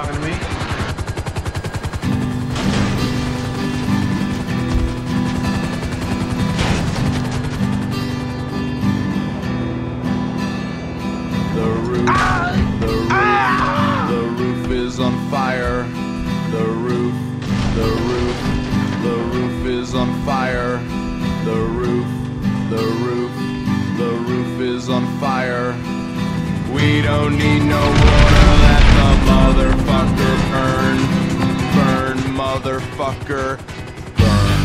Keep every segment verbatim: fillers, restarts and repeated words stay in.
talking to me? The roof, the roof, the roof is on fire. The roof, the roof, the roof is on fire. The roof, the roof, the roof is on fire. We don't need no water, let the motherfucker burn. Burn, motherfucker, burn.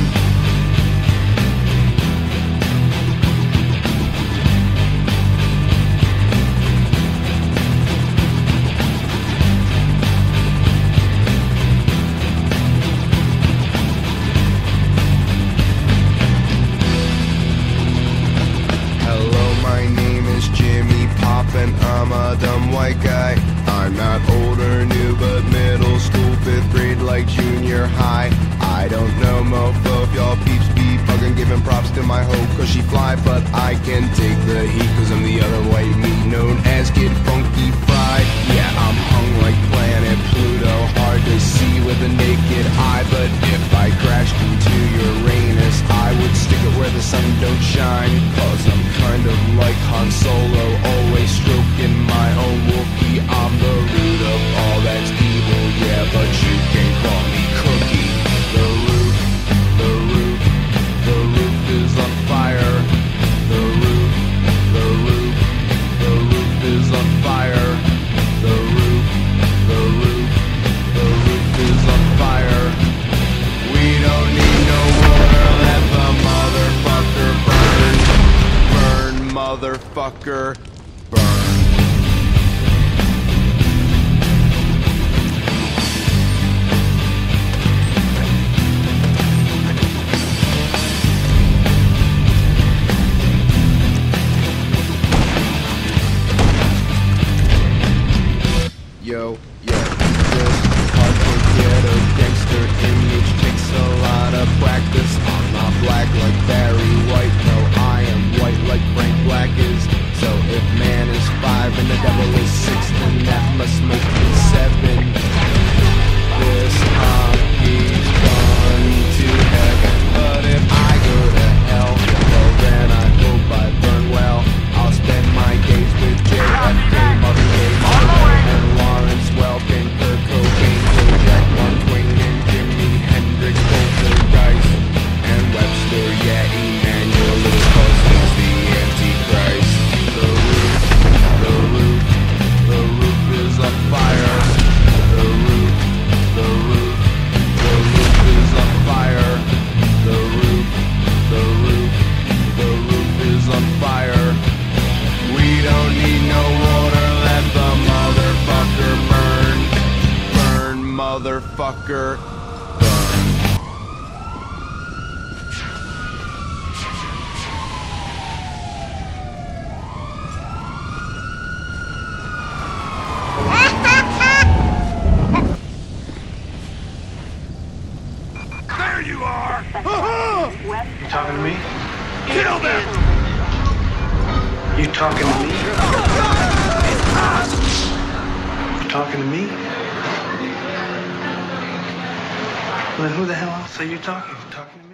And I'm a dumb white guy. I'm not old or new, but middle school, fifth grade, like junior high. I don't know, mofo, if y'all peeps be bugging, giving props to my hoe, cause she fly. But I can take the heat, cause I'm the other white meat, known as Kid Funky Fried. Yeah, I'm hung like planet Pluto, hard to see with a naked eye. But if I crashed into Uranus, I would stick it where the sun don't shine. Cause I'm kind of like Han Solo, always stroking my own Wookiee. I'm the root of all that's evil, yeah, but you can call me Cookie. The roof, the roof, the roof is on fire. The roof, the roof, the roof is on fire. The roof, the roof, the roof is on fire. We don't need no water, let the motherfucker burn. Burn, motherfucker, burn. Yo, yo, this hardcore ghetto gangster image takes a lot of practice. I'm not black like Barry White, no, I am white like Frank Black is. So if man is five and the devil is six, then that must make me seven. This hockey's gone to heaven, but if I go to hell, well then I hope I burn well. I'll spend my days with J F K, Mother K, and Lawrence Welkin, Kurt Cobain, Jack Mark Twain, and Jimi Hendrix, Poltergeist, and Webster, yeah, Emmanuel Lewis Costan's the Antichrist. The roof, the roof, the roof is on fire. The roof, the roof, the roof is on fire. The roof, the roof, the roof is on fire. We don't need no water, let the motherfucker burn. Burn, motherfucker, burn. There you are! You talking to me? Kill them! You talking to me? You talking to me? Well, then who the hell else are you talking? You talking to me?